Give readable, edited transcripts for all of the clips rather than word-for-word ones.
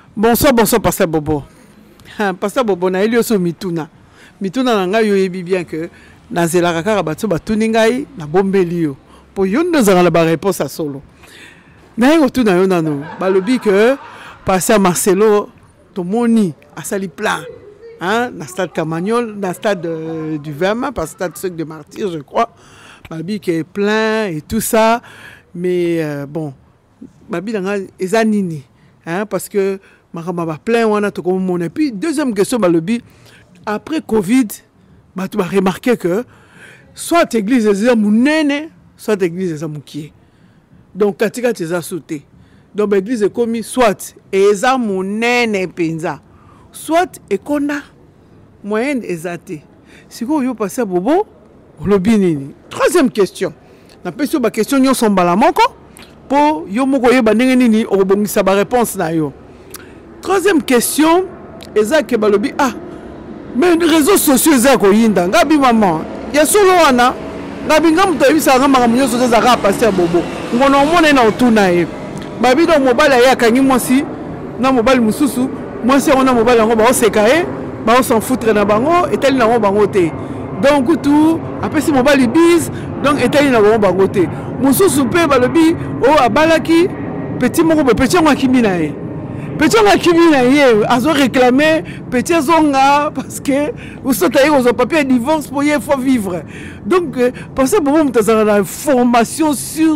Bonsoir, bonsoir, Pasteur Bobo. Pasteur Bobo, na elio so mituna. Mituna na ngai yo yebi bien que na zelaka kaka batso batuni ngai na bombeli yo. Po yo ndozanga la ba réponse à solo. Na yo tuna yo nano. Balobi que Pasteur Marcelo Tomoni a sali plein. Hein, na stade Camagnol, na stade du Verma, pas stade Sec de Martyrs, je crois. Balobi qui est plein et tout ça. Mais bon, Babi na ngai ezanini. Hein, parce que Marama plein wana to comme mon. Et puis deuxième question balobi après Covid, tu vas remarquer que soit l'église est mounene, soit l'église est moukié. Donc katika teza sauté. Donc l'église est commis soit eza mounene penza, soit ekona moyenne ezate. Si vous yo passer bobo, lobi nini. Troisième question. Na peso ba question nyo sombala moko po yo moko yeba ndenge nini obongisa ba réponse na yo. Troisième question, ezake balobi mais les réseaux sociaux ezako yinda ngabi maman ya solo wana ngabi ngamuto yebisa ngamba munyoso zaka passer bobo ngono mona na otuna e babi do mobile ya kangi mwasi na mobile mususu mwasi ona mobile ngo ba oseka e ba on s'en foutre na bango etali na ngo bango te donc tout après si mobile biz donc etali na ngo bango te mususu pe balobi abalaki petit moko petit ngo kimina e petit on a qui a réclamé petit zonga parce que vous savez aux papiers divorce pour y faut vivre donc parce que bon t'as la formation sur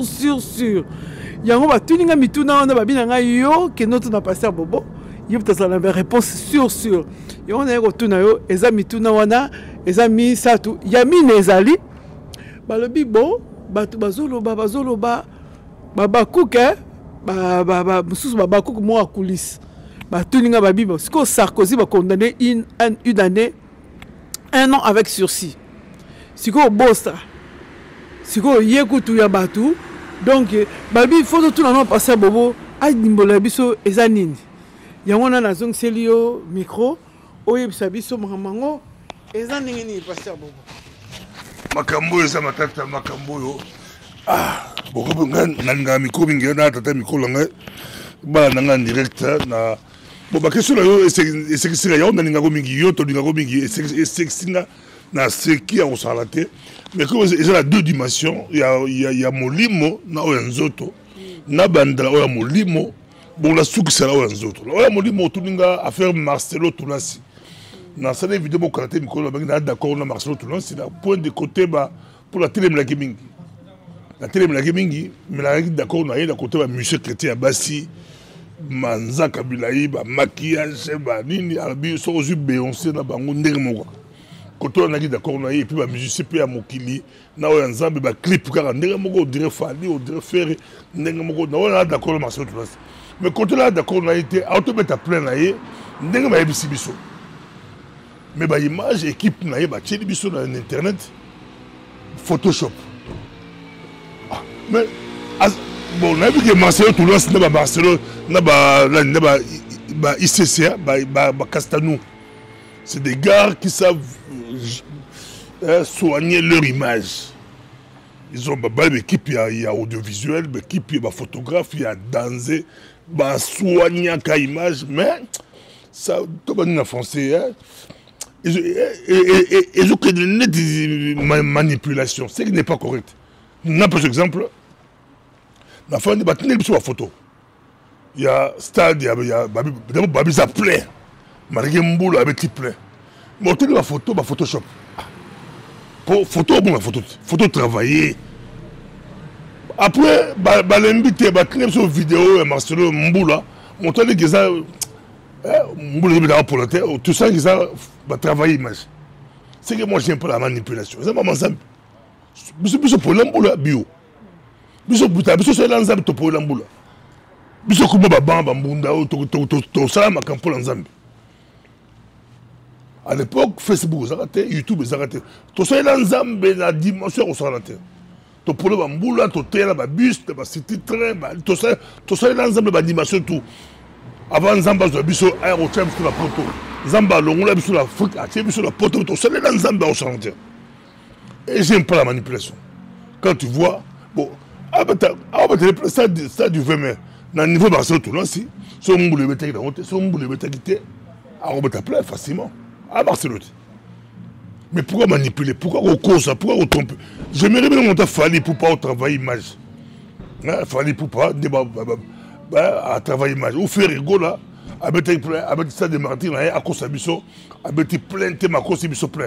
yango ba tuninga mituna on ba binanga yo que notre na pasteur bobo yo t'as la réponse sur yo on a retourna yo eza mituna wana eza mi satu yami nezali balobi bon batu bazolo ba bakuke mususu babakuku mo a coulisse tuninga babi parce que Sarkozy va condamner une année 1 an avec sursis siko bossa siko yekutu ya batu donc babi il faut tout na passer bobo ay nimbola biso ezanini yango na nazong selio micro oyebisa biso mamango ezanini ni passer bobo makambo eza matata makambo yo beaucoup nga micro bingi na tata micro langa ba nanga direct na bon ba question yo c'est que c'est yo ninga ko mingi yo to ninga ko mingi c'est na ce qui a osalaté mais comme il y a deux dimensions il y a molimo na oyanzoto na bandala oya molimo bon la souki c'est la oyanzoto oya molimo to ninga affaire Marcelo Toulasi na ça vidéo mo karaté micro ba d'accord na Marcelo Toulasi c'est point de côté ba pour la télé la gaming. La télé la gaming, mais la d'accord, on a eu la côté de monsieur Chrétien Abassi, Manza Kabilaï, maquillage, nini, albi, so ozu Beyoncé na bango ndermo. Côté on a dit d'accord, on a eu et puis ba musicien pe à Mokili, na o ensemble ba clip car ndermo on dirait Fali, on dirait Ferré, ndermo na on a d'accord Marcelo Toulasi. Mais côté là d'accord, on a été automate à plein na yé, ndermo ba yebisi biso. Mais ba image équipe na yé ba tcheli biso na internet Photoshop. Mais bon, on a vu que Marcelo Toulasi n'a pas Marcelo, n'a pas ICCA, Castanou. C'est des gars qui savent soigner leur image. Ils ont une équipe, il y a audiovisuel, une équipe, il y a photographe, il y a dansé, soigner la image, mais ça, tout le monde en français. Ils ont créé des manipulations, ce qui n'est pas correct. N'importe exemple, la fin de bâtiment sur la photo. Il y a stade, il y a Babi ça plaît. Marie Mboula avec plein. Mais au la photo, Photoshop. Pour photo, bon, la photo travailler. Après, l'invité, sur vidéo, Marcelo Mboula, montant les gars, Mboula pour la terre, tout ça, ils ont travailler image. C'est que moi, j'aime pas la manipulation. C'est pas mon simple. Biso pour l'amboula bio biso buta biso c'est l'ensemble to pour l'amboula biso kuma bamba mbunda to sala makampo l'ensemble à l'époque Facebook zaraté YouTube zaraté to c'est l'ensemble na dimension au salaté to pour l'amboula to tela ba bus ba city train to c'est l'ensemble ba dimension tout avant zamba zo biso aérotram sur la poto zamba longola biso la Afrique a biso la poto to c'est l'ensemble au salaté. Et j'aime pas la manipulation. Quand tu vois, bon, ça du 20 mai, Dans le niveau de Barcelone, tout là, si. Si on boule le bétail dans l'autre, si on boule le bétail qui était, on va plein facilement. À Barcelone. Mais pourquoi manipuler? Pourquoi on cause ça? Pourquoi on trompe? J'aimerais bien monter Fali pour pas travailler image. Fali pour pas à travailler image. Ou faire rigolo là, avec ça de Martin, à cause de Bisso, avec plein de thèmes à cause de Bisso plein.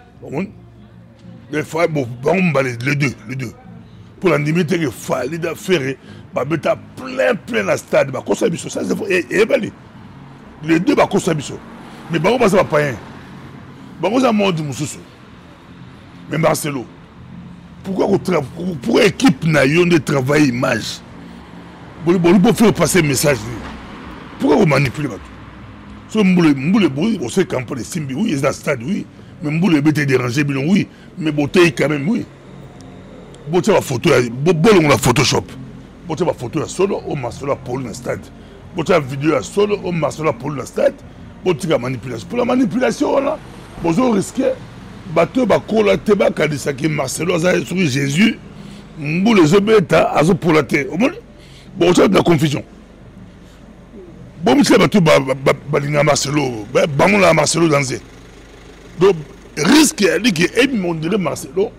Les fois, bon, les deux. Pour l'indemnité, il fallait faire, plein de stade, à cause de Bisso. Ça, c'est les deux, à cause de Bisso. Mais bon, ça va pas rien. Bon, ça monte Moussoussou. Mais Marcelo, pourquoi l'équipe n'a eu de travail image? Vous pouvez faire passer le message. Pourquoi vous manipulez? Si vous savez qu'en de Simbi, oui, il est dans le stade, oui. Mais vous voulez déranger, oui. Mais vous avez quand même, oui. Vous avez la photo, vous la Photoshop. Vous avez la photo solo, au Marcelo pour le stade. Vous avez la vidéo solo, au Marcelo pour le stade. Vous avez la manipulation. Pour la manipulation, là, vous avez risqué. Bateau, bakola, teba, kadisaki, Marcelo, sur Jésus. Vous les obéta, azo pour la terre. Bon, vous avez de la confusion. Bon, vous avez bateau, balinga Marcelo, bamoula Marcelo dans le. Donc, risque, il dit que on dirait Marcelo.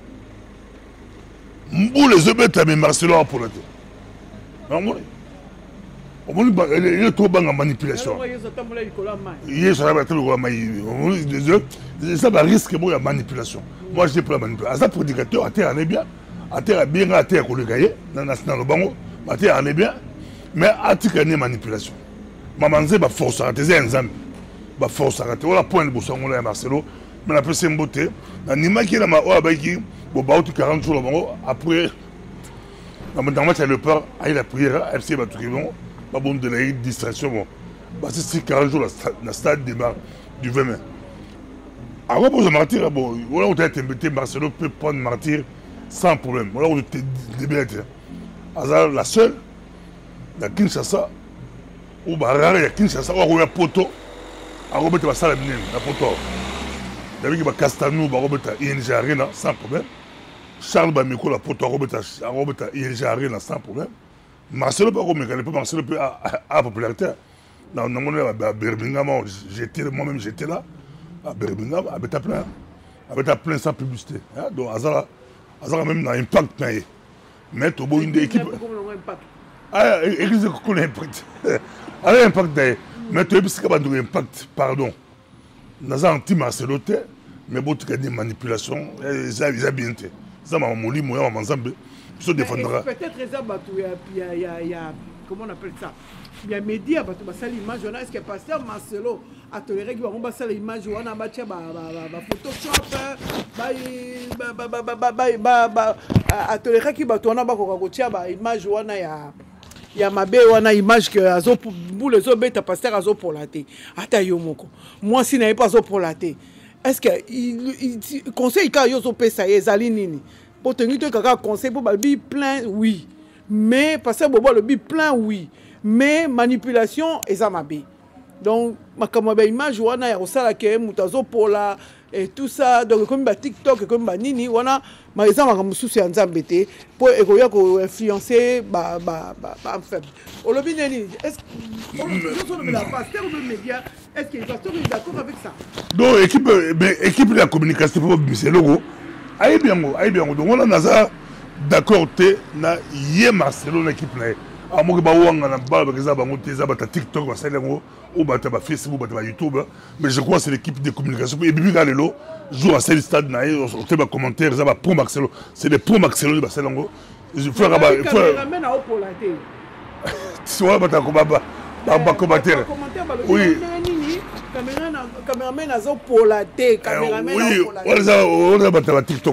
Vous les obéta, mais Marcelo pour la terre. Non, il est trop bon en manipulation. Il ça va risquer la manipulation. Moi, je dis pour la manipulation. À prédicateur, à terre, on est bien. À terre, bien, à terre, qu'on le gagne. Dans le bango, à terre, on est bien. Mais à terre, il y a manipulation. Maman, c'est ma force à rater. C'est un zam. Ma force à rater. On a point de bousson, on a Marcelo. Mais on a fait une beauté. L'animal qui est là, on a dit, bon, 40 jours, après, dans le match, le peur, il a prié, FC va tout pas bon de la distraction. C'est 40 jours, le stade démarre du 20 mai. Alors, pour martyr, bon, voilà, on a été embêté, Marcelo peut prendre martyr sans problème. Voilà, on était débité. La seule, la Kinshasa, ou Barara, la Kinshasa, on a un poteau, à remettre la salle à mine, la poteau. Il y a Castanou, on va remettre ING Arena sans problème. Charles Bamiko, la poteau, à remettre ING Arena sans problème. Marcelo pas comme il Marcelo peut à popularité. Dans le monde à Birmingham, moi-même j'étais là. À Birmingham, avec ta plein sans publicité. Donc Azara même dans impact. Mais tu as une équipe. Ah, église qu'on a impact. Alors impact d'ailleurs. Mais tu as un impact, pardon. Dans un anti Marcelo, mais bon tu as des manipulations. Ils ont bien été. Ça m'a mouli, moi, m'a ensemble. Peut-être il y a comment on appelle ça? Il y a médias, l'image, est-ce que pasteur Marcelo a toléré qu'il va faire l'image, on a battu Photoshop, a toléré qu'il va tourner l'image, il y a ma belle image que vous les autres pasteur azo pour la thé. Moi si n'avez pas pour la thé. Est-ce que il conseille quand yo pe ça ezali nini? Pour tenir quelqu'un conseil pour le plein oui. Mais parce que le bi plein oui. Mais manipulation et ça m'a bien. Donc ma comme image wana ya osala ke mutazo pola et tout ça donc comme TikTok comme nini wana ma exemple comme souci en zambete pour ekoya ko influencer faible. Olobi nini est-ce que la pasteur ou le média est-ce que les pasteurs sont d'accord avec ça? Donc équipe de la communication pour c'est logo. Aïe bien, donc on a d'accord, na yé Marcelo l'équipe là. À moi que on a ba TikTok, ou Facebook, YouTube, mais je crois que c'est l'équipe de communication. Et puis Galelo joue à ce stade na on te commentaire ça va pour Marcelo, c'est des pour Marcelo de Barcelone. Je fais ramène à pour la télé. Tu vois ba commentaire. Oui. Caméraman a pour la télé, caméraman pour la télé. Oui, on a battu TikTok.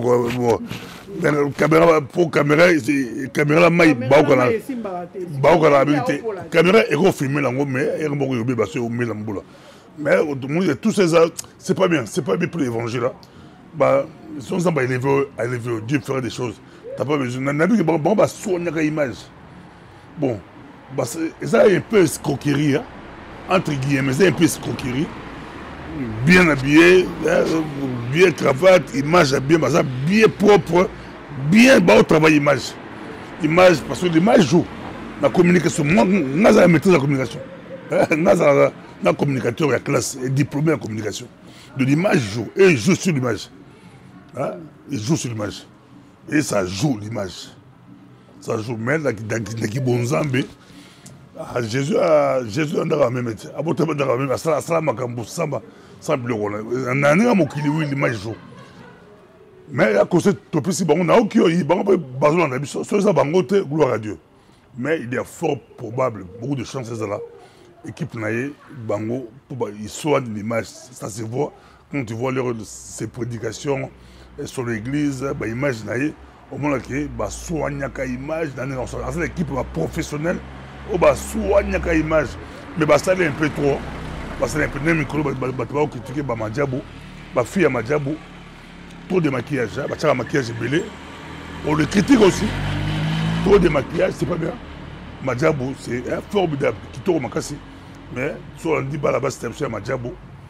Caméra mai baokana habilité caméra ego filmer la mais ego yobe baso o mela mbula mais tout ça c'est pas bien pour l'évangile là bah sont ça élever Dieu fera des choses t'as pas besoin n'a vu bon bah soigner image bon bah ça un peu escroquerie entre guillemets c'est un peu escroquerie bien habillé bien cravate image bien propre bien au travail image parce que l'image joue La communication, moi, j'ai la maîtrise de la communication. Un communicateur à classe est diplômé en communication. De l'image joue. Et il joue sur l'image. Hein? Il joue sur l'image. Et ça joue l'image. Ça joue. Mais dans qui bon Zambé, Jésus a même été. À votre même, à ça, Makambo, Samba, sans plus rôle. On a un mot qui lui, l'image joue. Mais à cause de tout petit, on a aucun besoin de ça, gloire à Dieu. Mais il est fort probable, beaucoup de chances là. L'équipe Naye, Bango, ils soignent l'image. Ça se voit quand tu vois ses prédications sur l'église, l'image Naye, au moment où ils soignent l'image. C'est l'équipe professionnelle, ils soignent l'image. Mais ça est un peu trop. Ça est un peu trop. Ils critiquent Madjabou, la fille à Madjabou. Trop de maquillage, un maquillage belé. On le critique aussi. Trop de maquillage, c'est pas bien. Madjabou, c'est formidable. Kitoro Makassi. Mais si on dit là-bas, c'est un peu Madjabou.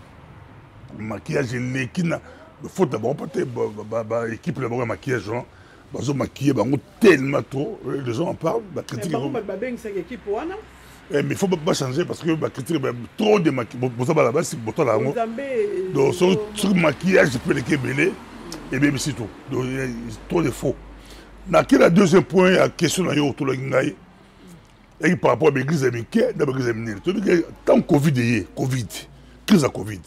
Maquillage, l'équina. Il faut d'abord peut-être l'équipe de maquillage. Ils ont maquillé tellement trop. Les gens en parlent. La critique. Mais il ne faut pas changer parce que la critique, trop de maquillage. Bon, ça là-bas, c'est bon, là. Donc, sur le maquillage, je peux les belé. Et bien, c'est tout. Donc, il y a trop de faux. Dans le deuxième point, il y a une question autour de l'Ingaï. Et par rapport à l'église américaine, dans l'église américaine, tant que Covid est Covid, crise à Covid.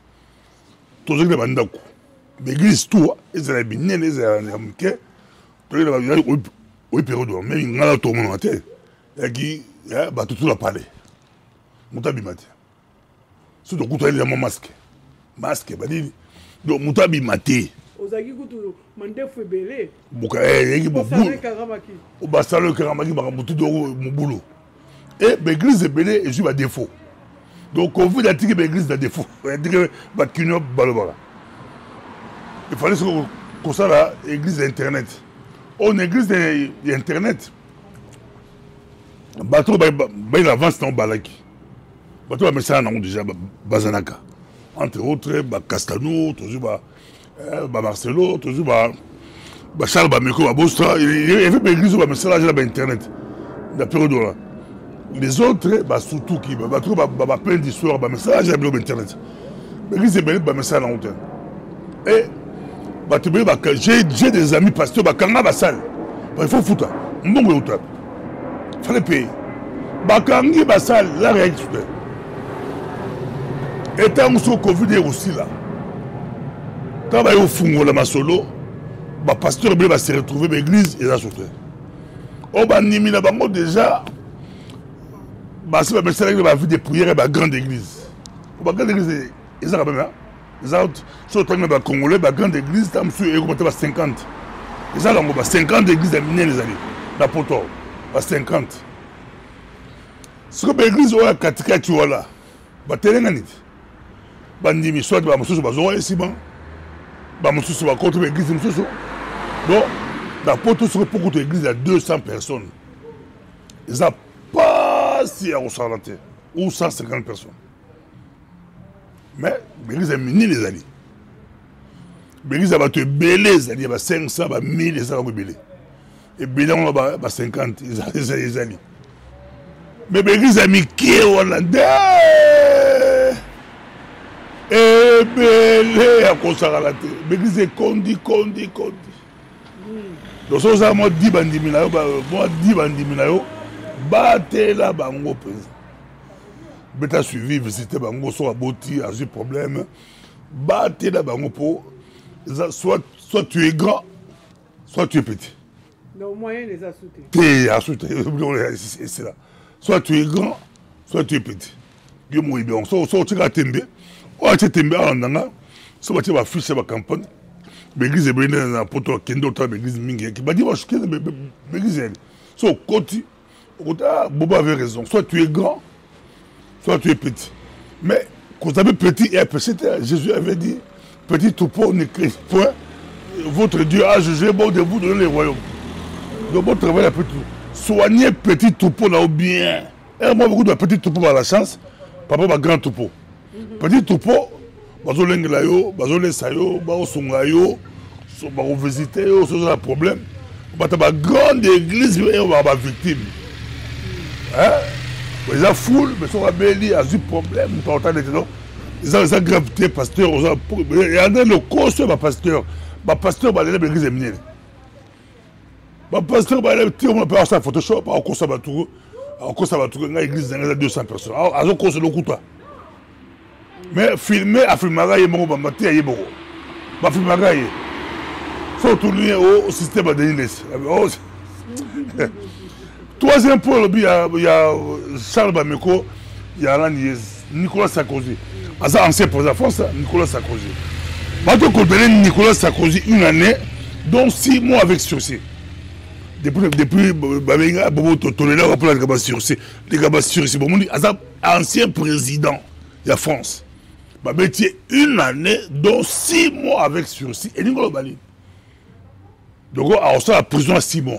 Tout ce qui est bandako. L'église, tout, les américains, les américains, tout le monde, il y a une période, même il y a tout le monde en tête. Il y a tout le palais. Moutabi Maté. Surtout quand il y a un masque. Masque, donc Moutabi Maté. Ozaki kutu mandefu belé. Buka yeki bobulu. Obasalo karamaki bakabutu do mobulu. Et l'église est belé et je défaut. Donc on veut attirer l'église de défaut. On dit ba kinyo balobara. Il fallait que ça là église internet. On église internet. Bateau il avance dans balaki. Bateau mais ça non déjà bazanaka. Entre autres Castano, toujours Marcelo, toujours Charles Bameko, Bostra, il y avait des églises qui sont là Internet. La période là. Les autres, surtout qui plein d'histoires, message à Internet. L'église est belle, message à l'antenne. Et j'ai des amis pasteurs, il faut foutre. Il fallait payer. Bakangi Bassal, la règle. Et tant que le Covid est aussi là. Quand il y a un fungo dans solo, le pasteur va se retrouver dans l'église et là sauté. On va niminer déjà. C'est la vie de prière et la grande église. La grande église, ils ont même. Ils ont sur le Congolais, la grande église, ils ont 50. Ils ont 50 églises à miner les années. La poto, 50. Ce que l'église a katika tu vois là, terrain bandimi soit bamususu bazoa esiba bamususu ba contre l'église mususu. Donc la poto sur pour l'église à 200 personnes. Ils ont pas si à ressentir ou 150 personnes. Mais l'église a mini les alliés. L'église a battu belé les alliés, 500, 1000 les alliés belé. Et belé on a 50 les alliés. Mais l'église a mis qui est hollandais. Et belé à consacrer. L'église est condi. Donc ça moi 10 bandimina moi 10 bandimina batté la bango président. Beta suivi visiter bango soit aboti a eu problème. Batté la bango pour soit tu es grand soit tu es petit. Donc moyen les assouter. T'es assouté c'est là. Soit tu es grand, soit tu es petit. Dieu m'a dit, soit tu as tembe, ou tu as tembe en Nanga, soit tu as fiché ma campagne. L'église est bien dans la poto, kendo ta l'église mingi. Qui m'a dit, moi je suis l'église. Soit côté, Bobo avait raison. Soit tu es grand, soit tu es petit. Mais quand vous avez petit et petit, Jésus avait dit, petit troupeau ne crie point. Votre Dieu a jugé bon de vous donner les royaumes. Donc votre travail est petit. Soignez petit troupeau là ou bien. Et moi, beaucoup de petits troupeaux à la chance, papa va grand troupeau. Petit troupeau, bazo lengelayo, bazo lesayo, bazo songayo, bazo visiter, bazo un problème. Bah grande église et on va victime. Ils ont foule, mais ils ont un problème. Ils ont gravité, pasteur. Il y a le costume, pasteur. Le pasteur, il y a l'église éminée. Le pasteur, il y a on peut faire Photoshop, on consomme tout. On consomme tout. L'église, il y a 200 personnes. On consomme le coup. Mais filmer, à filmer, il y a beaucoup de choses. Il y a filmer, il faut tourner au système de l'Inès. Troisième point, il y a Charles Bameko, il y a Nicolas Sarkozy. Ancien président de France, Nicolas Sarkozy. Maintenant qu'on connaît Nicolas Sarkozy une année, dont 6 mois avec sursis. Depuis Bobo Totolela, on parle de gabas sursis. Les gabas sursis, ancien président de la France. Métier une année, dont 6 mois avec sursis. Et Nicolas Bali. Donc, on sort à la prison à 6 mois.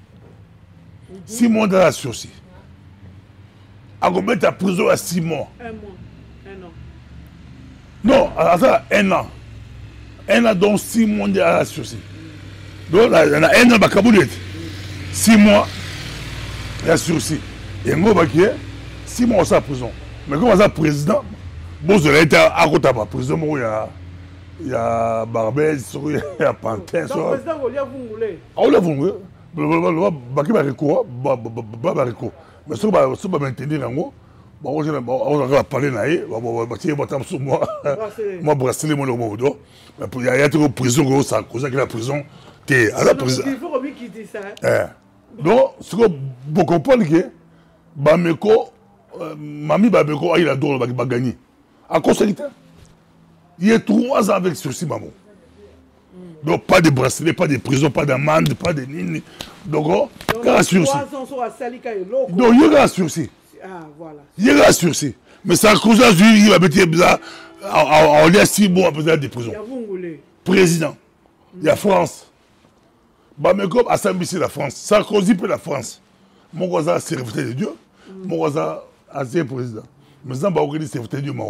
6 mois dans la sursis. On met à prison à 6 mois. 1 mois. 1 an. Non, à 1 an. 1 an, donc 6 mois dans la sursis. Donc, il y a 1 an, à Kaboulette. 6 mois, il y a sursis. Et on va 6 mois, on sort à prison. Mais comme on est président, bon, vous avez été à côté de la prison, il y a Barbès, il y a Pantin. Donc, le président, vous voulez. Ah, vous voulez. Baki bariko ba bariko mais so ba maintenir ngo ba on va parler naé ba tirer botam sur moi moi bracelet moi le modo mais il y a trop prison ça cause que la prison que à la prison il faut remis qui dit ça donc ce que vous comprenez que Bameko Mami Bameko il a droit ba gagner à cause de il est 3 ans avec sursis maman. Donc pas de bracelet, pas de prison, pas d'amende, pas de nini. Donc, il y a un sursis. Donc il y a un sursis. Ah, voilà. Il y a un sursis. Mais ça cause il va mettre bizarre. On est 6 mois après de prison. Président. Il y a France. Bameko a Sambissi la France. Sarkozy pour la France. Mon voisin serviteur de Dieu. Mon voisin ancien président. Mais ça va organiser serviteur de Dieu.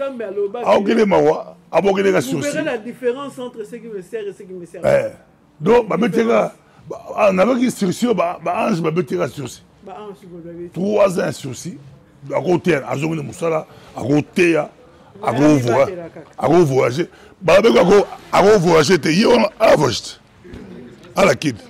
Vous verrez la différence entre ce qui me sert et ce qui me sert pas. Donc, on avait une sursis, Ange va mettre la sursis. 3 ans sursis. À côté, à Zone Moussala, à côté, à voyager. À voyager, à voyager. À la kid.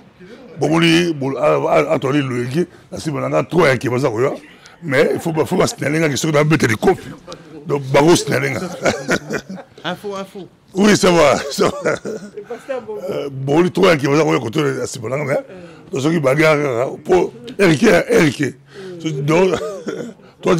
À ton île, le guide, la Simonanga, 3 ans qui va s'arrêter. Mais il faut pas se tenir qui sont dans le de coupe. Donc, Baros Snalinga. Info. Oui, ça va. Bon, les 3 ans qui vont s'arrêter contre la Simonanga. Donc, ceux qui bagarrent pour Eric. Donc, toi,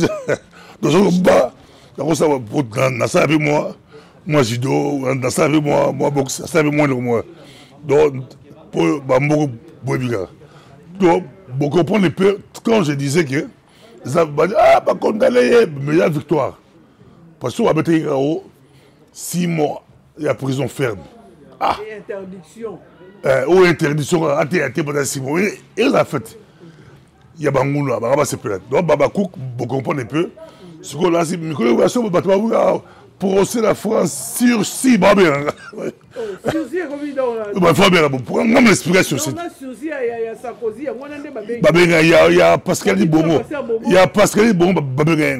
dans ça, dans ça avec moi judo, dans ça avec moi boxe, ça avec moi. Donc, pour Bambo Bobiga. Donc, vous comprenez un peu, quand je disais que ça va dire, pas condamné, mais il y a victoire. Parce qu'on va mettre 6 mois, il y a prison ferme. Et interdiction. Ou interdiction, pendant 6 mois. Et ils ont fait. Il y a Bangoula, Baraba c'est peut-être. Donc, Babakouk, vous comprenez un peu. Ce qu'on a dit, mais procès la France sursis, Babé. Sursis, comme dans la. Il faut bien, pour moi, l'expliquer sursis. On a sursis, il y a Sarkozy, il y a Pascal Bomo. Il y a Pascal Bomo, Babé.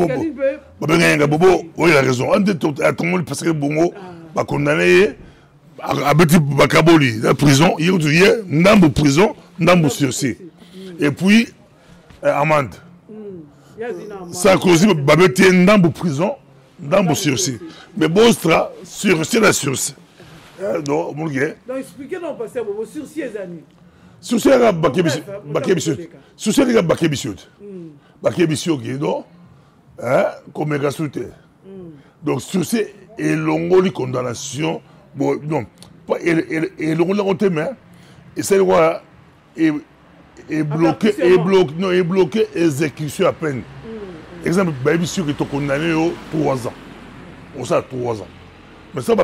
Bobo, oui, il a raison. On dit à tout le monde, Pascal Bomo, va condamner à Betty Bakaboli, la prison, il y a une prison, une sursis. Et puis, amende. Sarkozy, Babé, il y a une prison. Dans le sursis. Mais bon, sursis la sursis. Donc, expliquez-nous, pasteur, vos sursis, les amis. Sursis, il y a Bakébissot. Sursis, il y a Bakébissot. Bakébissot, qui est donc, comme un gasouté. Donc, sursis, et l'ongoli condamnation, non, pas et l'ongoli en main, et c'est le roi, est bloqué, exécution à peine. Exemple, Babissou qui est condamné au 3 ans. On sait 3 ans. Mais ça,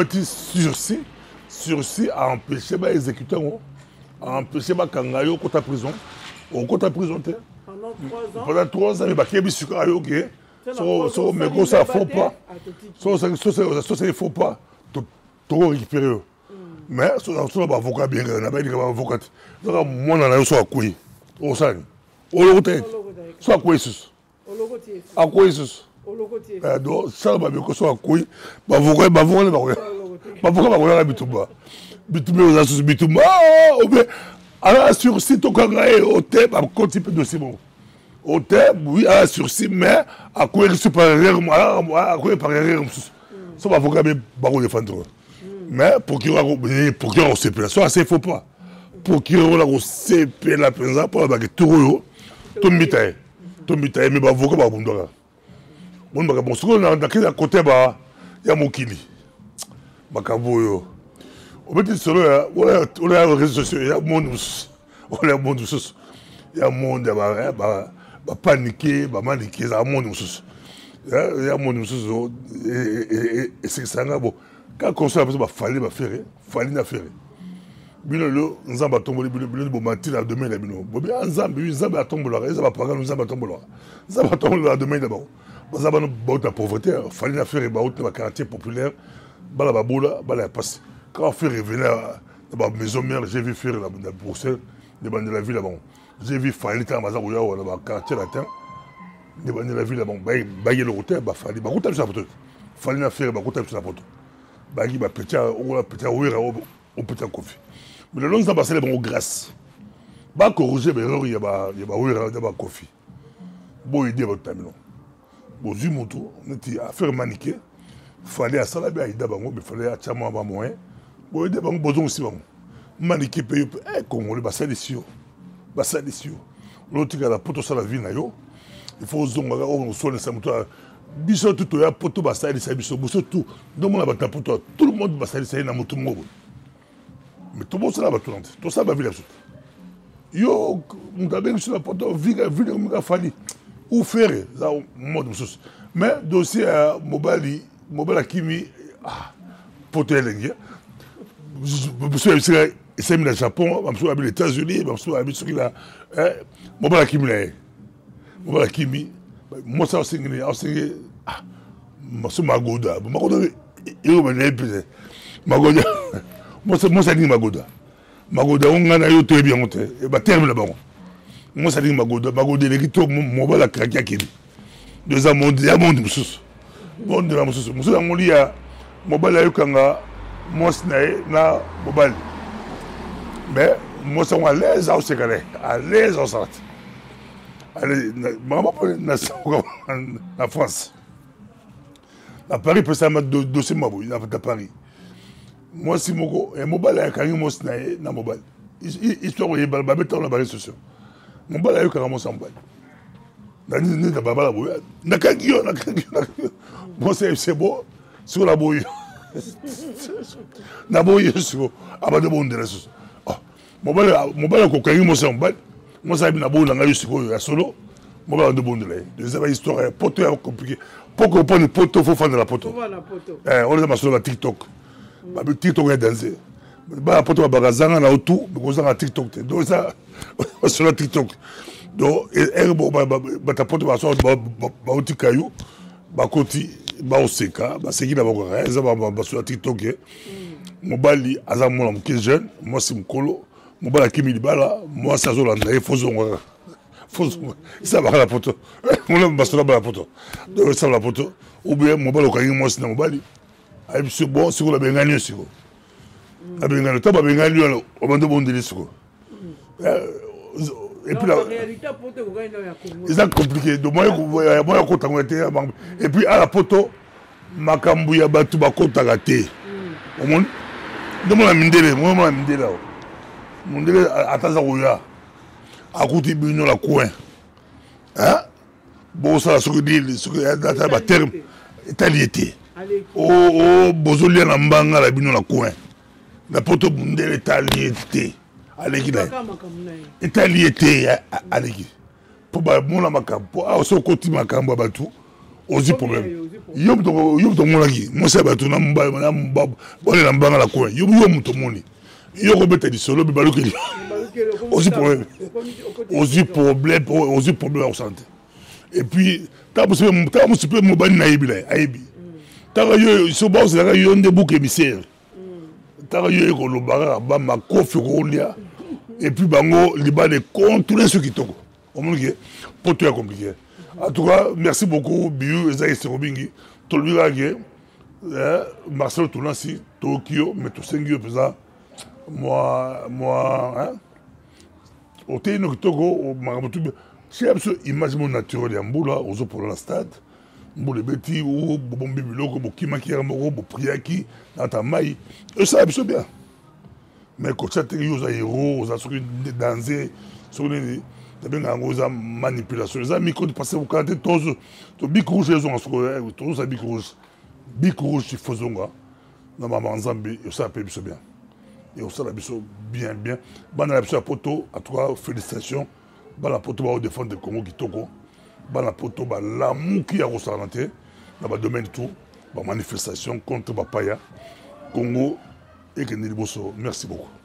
sursis a empêché l'exécuteur, a empêché Kangayo contre la prison. Au contre la prison, pendant 3 ans. Pendant 3 ans, mais Babissou a ok. Mais ça ne faut pas. Ça ne faut pas. Trop récupérer. Mais ça, avocat bien, on n'a pas dit avocat. Donc, moi, on a eu ça à couille. Au sein. ologote so akoyi susu akoyi susu donc sala babeko so akoyi bavoka bakoyaka bitumba oza susu bitumba obe ala sursis tokanga ye ote bakoti mpe dossier bongo ote oui ala sursis mais akoyeki so par erreur mosusu so bavoka be bakodefendre mais procureur osepela so ase faut pas procureur ola kosepela mpenza mpona baketuru oyo tombita ye me bavoka bakabundaka bondaka bon sikoyo nakei ya kote ya mokili makambo oyo obeti solo ola ya réseaux sociaux ya monde mosusu ya monde bapanike bamanike ezaka monde mosusu ya monde mosusu esekisanga bo kaka konsola mpenza fali na fere bino lelo nzambe atomboli bino bomati na domaine na bino bobia nzambe atombolaka eza bapagano nzambe atombolaka na domaine na bango baza bano bauta pauvreté fali na fere bauta na baquartier populaire bala babola bala ya pasi quand fait revenir dans ma maison mère j'ai vu faire la Bruxelles devant la ville là-bas j'ai vu fali dans ma dans ma quartier latin devant la ville là-bas bailler le hôtel fali bakuta sur la photo fali na fere bakuta sur la photo bagi ba petit ouvrir au petit coffee mais le long ça passer bon grâce ba corriger erreur il y a ouvrir dans ba coffee bon idée votre tamino bon du moto on était à faire maniquer fallait à ça là ida bango mais fallait à chama ba moyen bon ida bango besoin aussi bango maniquer payer congolais ba salisio l'autre la poto ça la vie na yo il faut zonga on sonne ça moto biso tout ya poto ba salisa biso tout donc on a ba poto tout le monde ba salisa na moto mo mais tout le monde ça va tout tout ça va vivre yo on a bien sur la poto vivre on fali ou faire ça mode mais dossier mobile Akimi poto elengi monsieur c'est mis au Japon monsieur aux États-Unis monsieur à mobile Akimi moi ça aussi monsieur Magoda il va être moi ça dit Magoda on a eu très bien monté et bah terme là-bas moi ça dit Magoda les rito mobile à craquer Akimi deux ans monde monsieur bon de la monsieur on lit à mobile à kanga moi na mobile mais moi ça à l'aise à l'aise au sort allez maman na France à Paris peut ça mettre dossier moi à Paris moi si moko et mobile à kanga moi na mobile histoire où il va mettre dans la barre sociale mobile à kanga moi sans mobile ni da baba la boya nakagio moi c'est bon sur la boya na boya sur abade bon de resus mobile ko kangi mo samba moi ça na boya nga yusi ko ya solo mobile de bon de là des histoire poto ya compliqué pour comprendre poto faut faire de la poto on est sur la TikTok ba TikTok est dansé ba poto ba bazanga na auto ko za TikTok donc ça sur la TikTok donc batapoto baso bauti kayu bakoti baoseka baseki na bako eza baso TikTok mobali aza mwana moke jeune moi si mkolo mobali Akimi libala moi ça zolanda e fozo ça va la poto on baso la poto donc ça la poto ou bien mobali okangi moi si na mobali ay c'est bon si la bengani siko abengani to bengani o bando bondeli siko et puis là c'est compliqué donc moi et puis à la poto makambu ya batu bakota gâté au monde donc moi mindele mindele ataza koya akuti bino la coin hein bon ça ce que dit ce que data ba terme italiété oh bozolia na mbanga la bino la coin la poto mindele italiété aleki na italiété aleki po ba mona makambo a so koti makambo batu ozi problème yom to molaki mo sa batu na mba bon na mbanga la coin yom to moni yo ko beta di solo bi balokeli ozi problème au santé et puis ta mo se mo bani na yibi la ayibi ta yo so ba o se yo nde bouke misère ta yo ko lo bara ba makofi ko lia et puis bango libane contre ceux qui toko au monde qui est pour toi compliqué. En tout cas, merci beaucoup, Biou, Ezaïe Serobingi, Tolbirage, Marcel Tounasi, Tokyo, mais tout Sengio, moi, hein, au Téno Togo, au Marabotou, c'est absolument image naturelle, Mboula, aux autres pour la stade, Mboule Betty, ou Bombi Biloko, Bokima Kiramoro, Bopriaki, Natamaï, et ça, absolument bien. Mais quand tu as des héros, des dansés, des manipulations, les amis, quand tu passes au canton, tous les bics rouges, ils ont tous les bics rouges. Bics rouges, ils font ça. Dans ma Zambie, ça peut être bien. Et ça, bien, bien. Ban la poto, à toi, félicitations. Ban la poto, va défendre le Congo qui Togo. Ban la poto, l'amour qui a ressorti dans le domaine tout. Manifestation contre Bapaya, Congo et Kenny Bosso. Merci beaucoup.